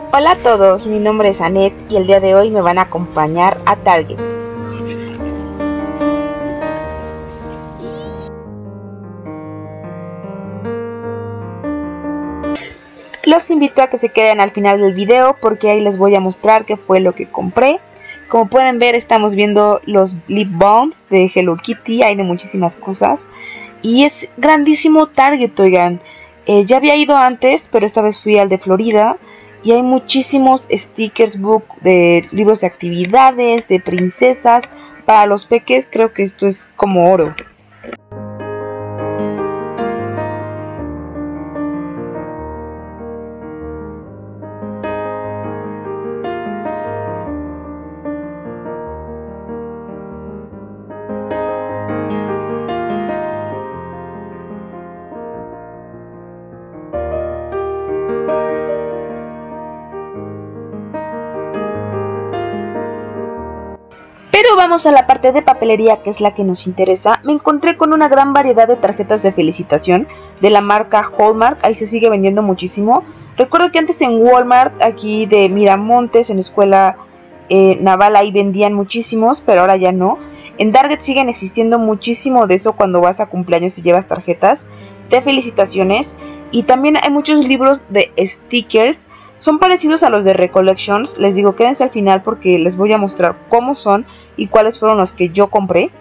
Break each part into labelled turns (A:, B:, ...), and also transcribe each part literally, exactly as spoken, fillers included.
A: Hola a todos, mi nombre es Anet y el día de hoy me van a acompañar a Target. Los invito a que se queden al final del video porque ahí les voy a mostrar qué fue lo que compré. Como pueden ver, estamos viendo los lip balms de Hello Kitty, hay de muchísimas cosas. Y es grandísimo Target, oigan. Eh, ya había ido antes, pero esta vez fui al de Florida. Y hay muchísimos stickers book de libros de actividades, de princesas. Para los peques creo que esto es como oro. Pero vamos a la parte de papelería, que es la que nos interesa. Me encontré con una gran variedad de tarjetas de felicitación de la marca Hallmark. Ahí se sigue vendiendo muchísimo. Recuerdo que antes en Walmart, aquí de Miramontes, en la escuela eh, naval, ahí vendían muchísimos, pero ahora ya no. En Target siguen existiendo muchísimo de eso cuando vas a cumpleaños y llevas tarjetas de felicitaciones. Y también hay muchos libros de stickers. Son parecidos a los de Recollections. Les digo, quédense al final porque les voy a mostrar cómo son y cuáles fueron los que yo compré.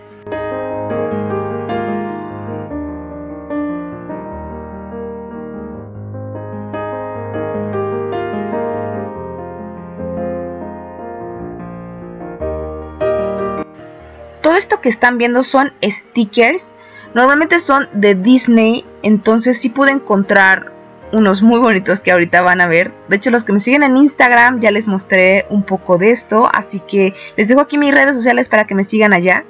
A: Todo esto que están viendo son stickers. Normalmente son de Disney, entonces sí pude encontrar unos muy bonitos que ahorita van a ver. De hecho, los que me siguen en Instagram ya les mostré un poco de esto, así que les dejo aquí mis redes sociales para que me sigan allá.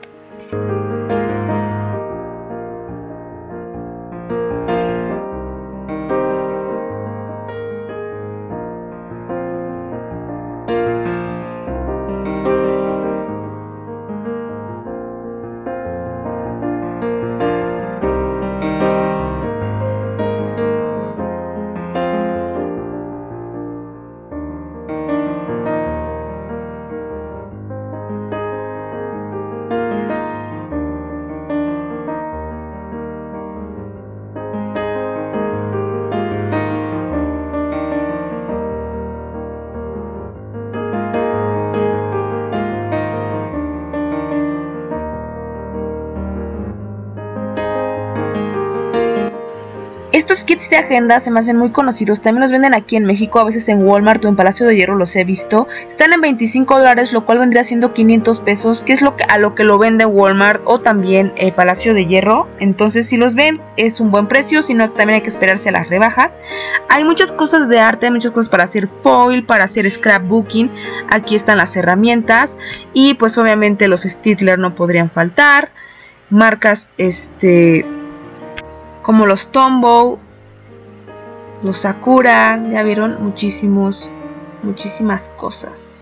A: Estos kits de agenda se me hacen muy conocidos, también los venden aquí en México, a veces en Walmart o en Palacio de Hierro los he visto. Están en veinticinco dólares, lo cual vendría siendo quinientos pesos, que es lo que, a lo que lo vende Walmart o también eh, Palacio de Hierro. Entonces si los ven es un buen precio, si no también hay que esperarse a las rebajas. Hay muchas cosas de arte, hay muchas cosas para hacer foil, para hacer scrapbooking. Aquí están las herramientas y pues obviamente los Staedtler no podrían faltar. Marcas este... como los Tombow, los Sakura, ya vieron, muchísimos, muchísimas cosas.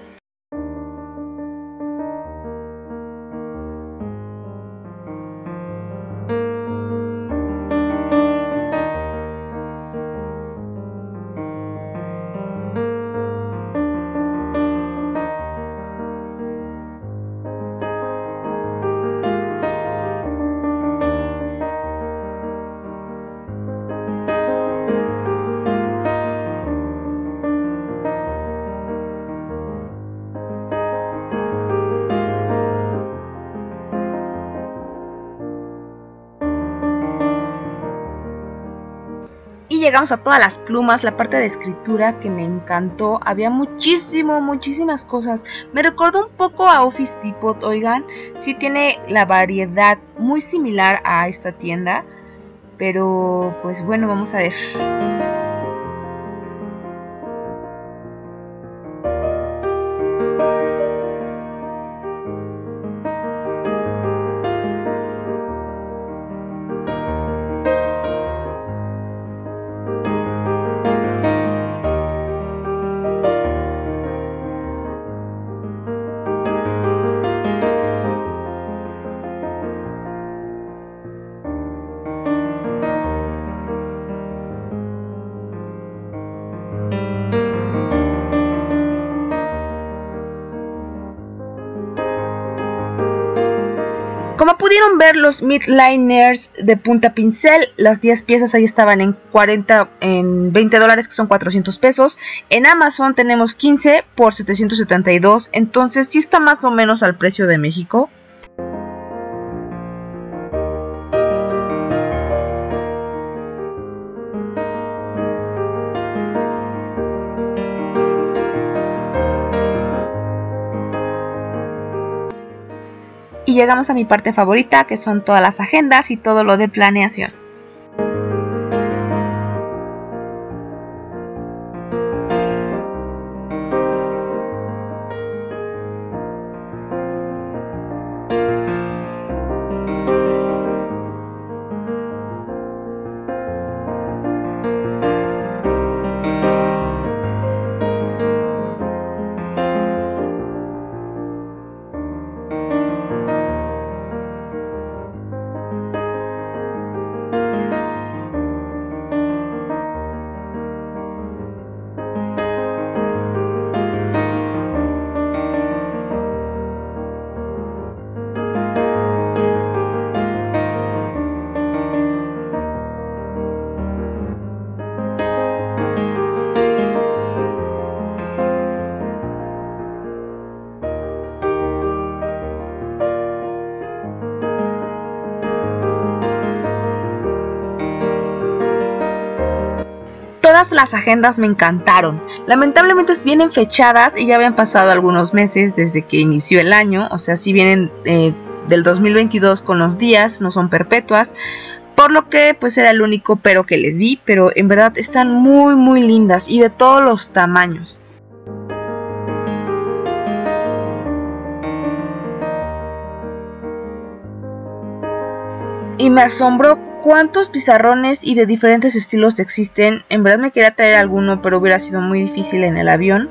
A: Y llegamos a todas las plumas, la parte de escritura que me encantó. Había muchísimo, muchísimas cosas. Me recordó un poco a Office Depot, oigan. Sí tiene la variedad muy similar a esta tienda. Pero pues bueno, vamos a ver. Como pudieron ver, los midliners de punta pincel, las diez piezas ahí estaban en cuarenta, en veinte dólares, que son cuatrocientos pesos. En Amazon tenemos quince por setecientos setenta y dos, entonces sí está más o menos al precio de México. Y llegamos a mi parte favorita, que son todas las agendas y todo lo de planeación. Todas las agendas me encantaron. Lamentablemente vienen fechadas y ya habían pasado algunos meses desde que inició el año. O sea, sí vienen eh, del dos mil veintidós con los días, no son perpetuas. Por lo que pues era el único pero que les vi. Pero en verdad están muy muy lindas y de todos los tamaños. Y me asombró cuántos pizarrones y de diferentes estilos existen. En verdad me quería traer alguno, pero hubiera sido muy difícil en el avión.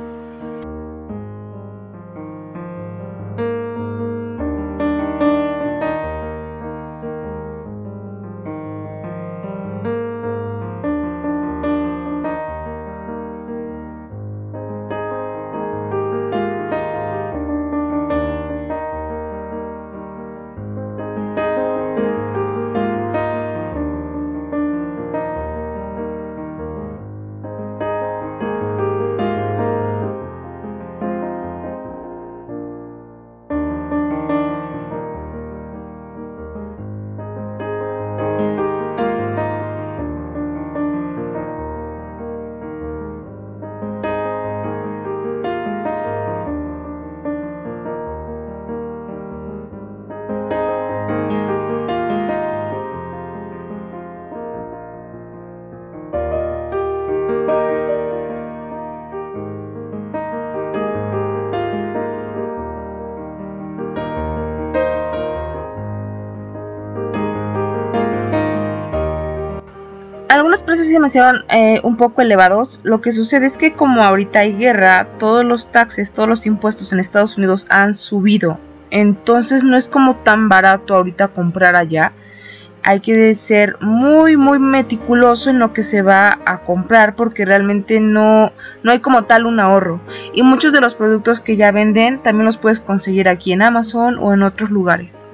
A: Algunos precios se me hicieron eh, un poco elevados. Lo que sucede es que como ahorita hay guerra, todos los taxes, todos los impuestos en Estados Unidos han subido. Entonces no es como tan barato ahorita comprar allá. Hay que ser muy muy meticuloso en lo que se va a comprar, porque realmente no, no hay como tal un ahorro. Y muchos de los productos que ya venden también los puedes conseguir aquí en Amazon o en otros lugares.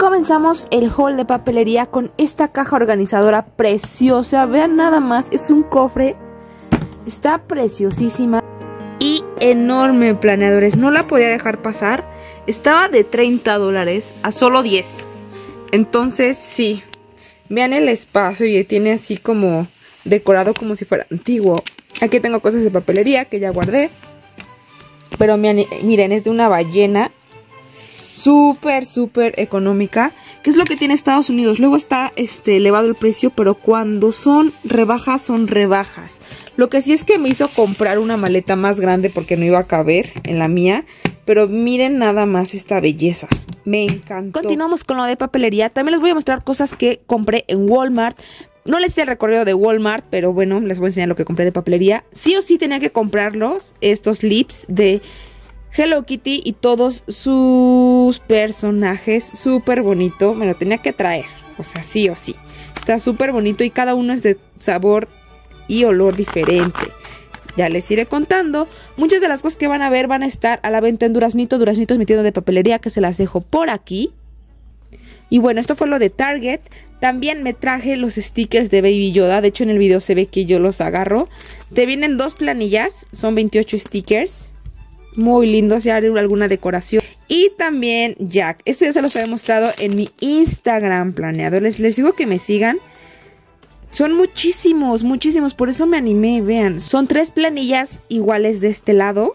A: comenzamos el haul de papelería con esta caja organizadora preciosa. Vean nada más, es un cofre. Está preciosísima y enorme, planeadores. No la podía dejar pasar. Estaba de treinta dólares a solo diez. Entonces sí, vean el espacio y tiene así como decorado como si fuera antiguo. Aquí tengo cosas de papelería que ya guardé. Pero miren, es de una ballena. Súper, súper económica. ¿Qué es lo que tiene Estados Unidos? Luego está este, elevado el precio, pero cuando son rebajas, son rebajas. Lo que sí es que me hizo comprar una maleta más grande porque no iba a caber en la mía. Pero miren nada más esta belleza. Me encantó. Continuamos con lo de papelería. También les voy a mostrar cosas que compré en Walmart. No les hice el recorrido de Walmart, pero bueno, les voy a enseñar lo que compré de papelería. Sí o sí tenía que comprarlos, estos lips de Hello Kitty y todos sus personajes. Súper bonito, me lo tenía que traer, o sea, sí o sí. Está súper bonito y cada uno es de sabor y olor diferente. Ya les iré contando. Muchas de las cosas que van a ver van a estar a la venta en Duraznito. Duraznito es mi tienda de papelería que se las dejo por aquí. Y bueno, esto fue lo de Target. También me traje los stickers de Baby Yoda. De hecho, en el video se ve que yo los agarro. Te vienen dos planillas. Son veintiocho stickers. Muy lindos. Si haré alguna decoración. Y también Jack. Esto ya se los había mostrado en mi Instagram, planeadores. Les digo que me sigan. Son muchísimos, muchísimos. Por eso me animé. Vean. Son tres planillas iguales de este lado.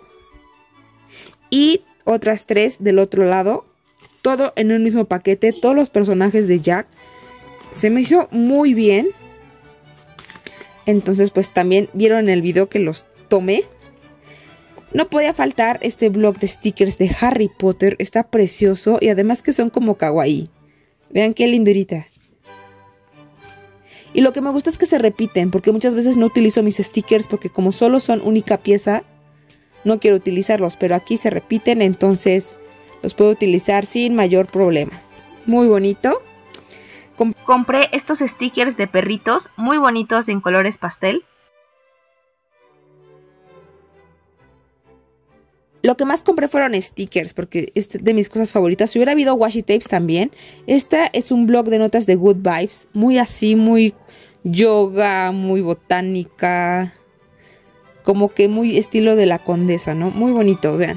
A: Y otras tres del otro lado. Todo en un mismo paquete, todos los personajes de Jack. Se me hizo muy bien. Entonces pues también vieron en el video que los tomé. No podía faltar este blog de stickers de Harry Potter. Está precioso y además que son como kawaii. Vean qué lindurita. Y lo que me gusta es que se repiten, porque muchas veces no utilizo mis stickers porque como solo son única pieza, no quiero utilizarlos. Pero aquí se repiten, entonces los puedo utilizar sin mayor problema. Muy bonito. Com- Compré estos stickers de perritos muy bonitos en colores pastel. Lo que más compré fueron stickers porque es de mis cosas favoritas. Si hubiera habido washi tapes también. Esta es un blog de notas de Good Vibes. Muy así, muy yoga, muy botánica. Como que muy estilo de la Condesa, ¿no? Muy bonito, vean.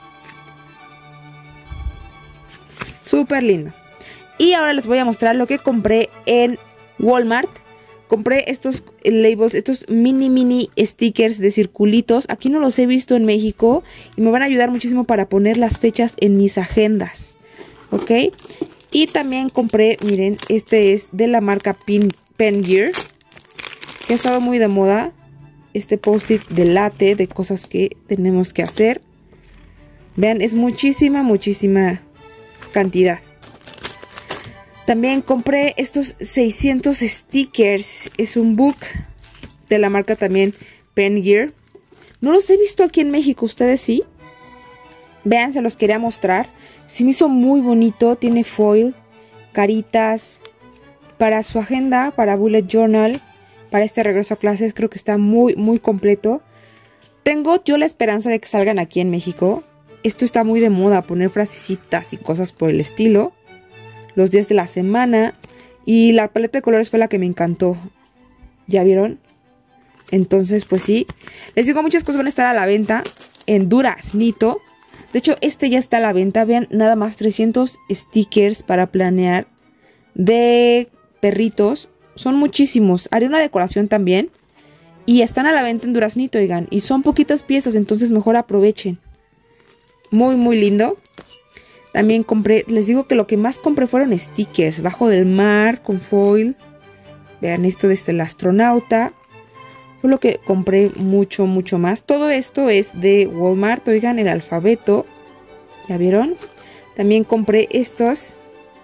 A: Súper lindo. Y ahora les voy a mostrar lo que compré en Walmart. Compré estos labels, estos mini mini stickers de circulitos. Aquí no los he visto en México y me van a ayudar muchísimo para poner las fechas en mis agendas. ¿Ok? Y también compré, miren, este es de la marca Pen, Pen Gear, que ha estado muy de moda. Este post-it de latte, de cosas que tenemos que hacer. Vean, es muchísima, muchísima cantidad. También compré estos seiscientos stickers. Es un book de la marca también Pen Gear. No los he visto aquí en México, ¿ustedes sí? Vean, se los quería mostrar. Se me hizo muy bonito. Tiene foil, caritas. Para su agenda, para bullet journal, para este regreso a clases. Creo que está muy, muy completo. Tengo yo la esperanza de que salgan aquí en México. Esto está muy de moda, poner frasecitas y cosas por el estilo. Los días de la semana. Y la paleta de colores fue la que me encantó. ¿Ya vieron? Entonces, pues sí. Les digo, muchas cosas van a estar a la venta en Duraznito. De hecho, este ya está a la venta. Vean, nada más trescientos stickers para planear de perritos. Son muchísimos. Haré una decoración también. Y están a la venta en Duraznito, oigan. Y son poquitas piezas, entonces mejor aprovechen. Muy, muy lindo. También compré, les digo que lo que más compré fueron stickers. Bajo del mar, con foil. Vean esto desde el astronauta. Fue lo que compré mucho, mucho más. Todo esto es de Walmart, oigan, el alfabeto. ¿Ya vieron? También compré estos.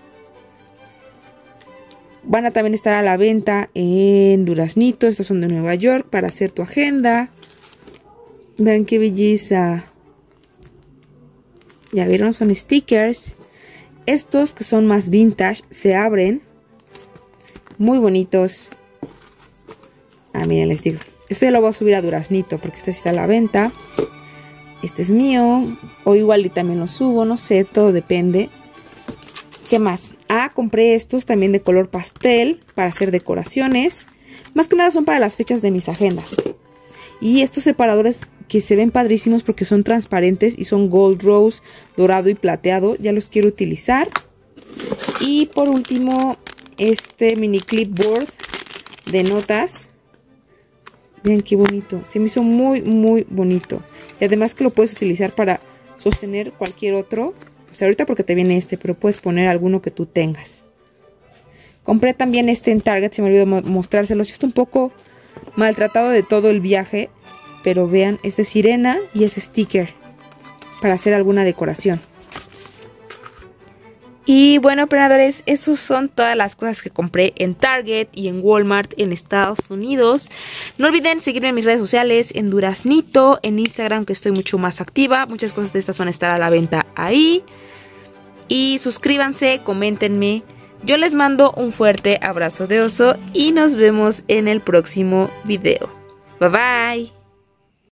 A: Van a también estar a la venta en Duraznito. Estos son de Nueva York para hacer tu agenda. Vean qué belleza. Ya vieron, son stickers. Estos que son más vintage se abren. Muy bonitos. Ah, miren, les digo. Esto ya lo voy a subir a Duraznito porque este está a la venta. Este es mío. O igual y también lo subo, no sé, todo depende. ¿Qué más? Ah, compré estos también de color pastel para hacer decoraciones. Más que nada son para las fechas de mis agendas. Y estos separadores que se ven padrísimos porque son transparentes y son gold rose, dorado y plateado. Ya los quiero utilizar. Y por último, este mini clipboard de notas. Vean qué bonito. Se me hizo muy, muy bonito. Y además que lo puedes utilizar para sostener cualquier otro. O sea, ahorita porque te viene este, pero puedes poner alguno que tú tengas. Compré también este en Target, se me olvidó mostrárselos. Está un poco maltratado de todo el viaje. Pero vean, este es sirena y es sticker para hacer alguna decoración. Y bueno, emprendedores, esas son todas las cosas que compré en Target y en Walmart en Estados Unidos. No olviden seguirme en mis redes sociales, en Duraznito, en Instagram, que estoy mucho más activa. Muchas cosas de estas van a estar a la venta ahí. Y suscríbanse, coméntenme. Yo les mando un fuerte abrazo de oso y nos vemos en el próximo video. Bye bye.